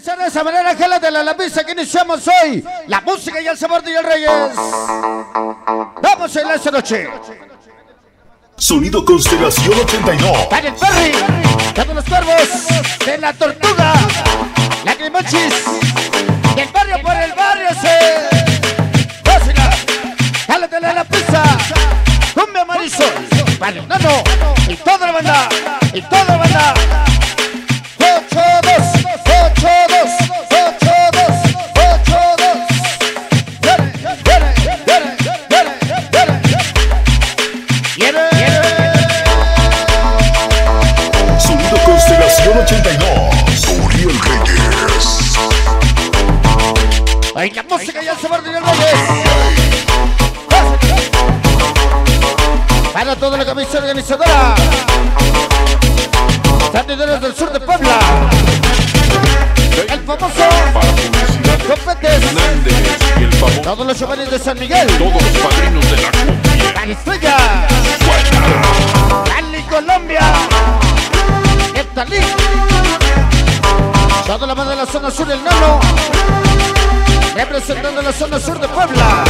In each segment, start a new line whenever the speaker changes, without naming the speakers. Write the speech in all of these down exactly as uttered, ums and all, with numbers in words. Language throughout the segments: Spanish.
finalizar de esa manera, Gela de la Lapisa, que iniciamos hoy la música y el sabor de los Reyes. Vamos a ir esta noche.
Sonido Constelación ochenta y dos.
Para el Perry, todos los cuervos de la Tortuga, la Crimochis, y el barrio por el barrio se. Gózala, Gela de la Lapisa, Cumbia Marisol, para el Nano, y toda la banda, y toda la banda. ocho dos, ocho dos, ocho dos, ocho dos. Viene, viene, viene, viene, viene. Viene.
Sonido Constelación ochenta y dos. Uriel Reyes.
Ay, la música y el sabor de Uriel Reyes. Para toda la comisión organizadora, Santideros del sur de Puebla, el famoso Copetes,
y el famoso,
todos los chavales de San Miguel,
todos los padrinos de la cumbia.
Calistrella, Cali, Colombia, Neftalí, toda la banda de la zona sur del Nano, representando la zona sur de Puebla.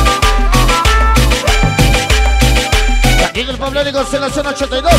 Aquí del Poblánico en la zona ochenta y dos.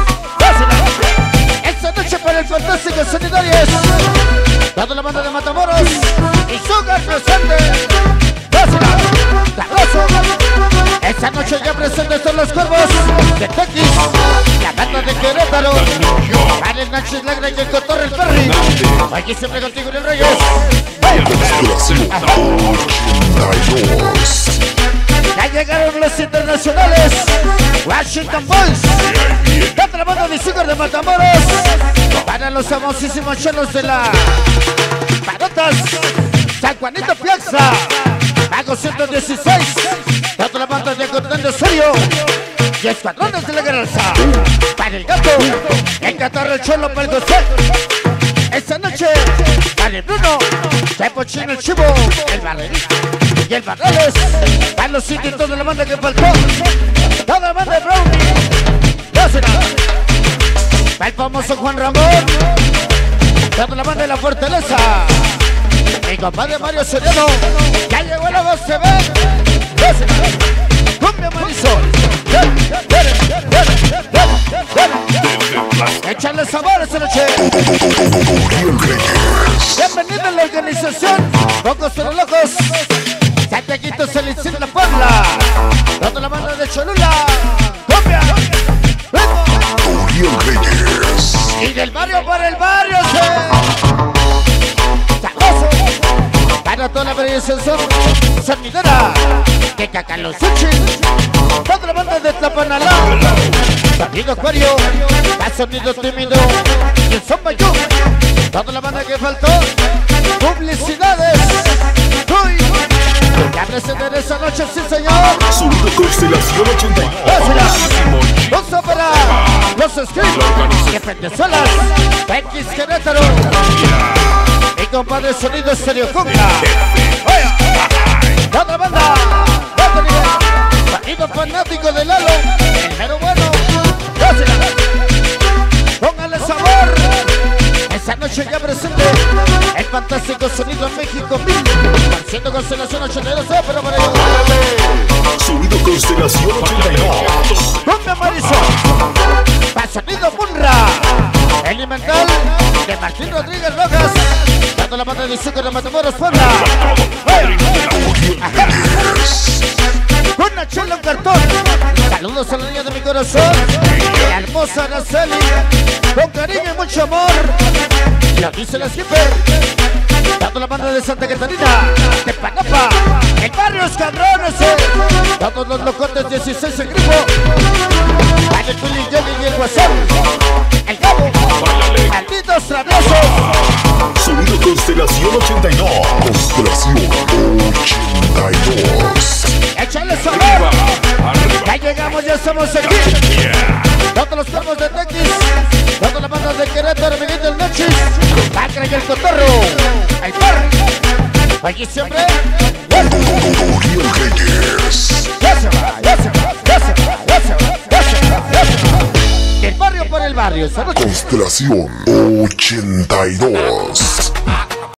Esta noche para el fantástico Sanitarios, toda la banda de Matamoros y Sugar presente. Gózala, sabroso. Esta noche ya presentes son los cuervos de Tequis, la banda de Querétaro, para el Nachis Lagra y el Cotorre el Perry. Aquí siempre contigo Uriel Reyes.
Constelación ochenta y dos.
Ya llegaron los internacionales, Washington Boys, toda la banda de Sugar de Matamoros, para los famosísimos chelos de la Parotas, San Juanito Piazza, Pago ciento dieciséis, toda la banda de Cordón de Serio y Escuadrones de la Garza, para el Gato, el Catarro, el Cholo, para el José. Esta noche, para el Bruno, Chepo Chino, el Chivo, el Barrerito y el Barrales, para los sitios, toda la banda que faltó, toda la banda de Brownie, Gózala, para el famoso Juan Ramón, toda la banda de la Fortaleza, mi compadre Mario Sereno, ya llegó la voz se ve, Gózala, Cumbia Marisol, échale sabor esta noche.
Uriel Reyes.
Bienvenido a la organización Pocos pero Locos, Santiaguito Salicín La Puebla, toda la banda de Cholula, Cumbia, Ritmo,
Uriel Reyes.
y del barrio para el barrio se. Sabroso, para toda la organización sonidera de Cacalosuchi, toda la banda de Tlapanalá, sonido Acuario, a sonido tímido y el Zombayú, toda la banda que faltó, publicidades, uy, ya presentaré esa noche, sí señor.
Sonido Constelación ochenta y dos.
Los ópera, los scripts, que Pentezuelas, X Querétaro, mi compadre Sonido Estéreo Cumbia, toda la banda, otro nivel, sonido fanático de Lalo, el mero bueno, gózala, póngale sabor. Esa noche ya presente el fantástico Sonido México mil, haciendo Constelación ochenta y dos, pero para ello.
Sonido Constelación ochenta y dos.
Cumbia Marisol, para Sonido Munra, Elemental de Martín Rodríguez Rojas, toda la banda de Zucker de Matamoros Puebla. Con Nachela un cartón, saludos a la niña de mi corazón, la hermosa Araceli, con cariño y mucho amor, lo dice la skipper, toda la banda de Santa Catarina, de Panapa, el barrio Escandrones, todos los locotes dieciséis en Grifo, para el Willy Jenny y el Guasón, el Gabo, malditos traviesos.
Sonido Constelación ochenta y dos. Constelación ochenta y dos.
Échale sabor, ya llegamos, ya estamos aquí, todos los cuervos de Tequis, toda la banda de Querétaro, Miguel del Nochis, Lacra y el Cotorro, el Perry, aquí siempre,
Uriel Reyes.
ya se va, ya se va, ya se va, ya se va, ya se va, ya se va. Del barrio por el barrio, esta noche.
Constelación ochenta y dos.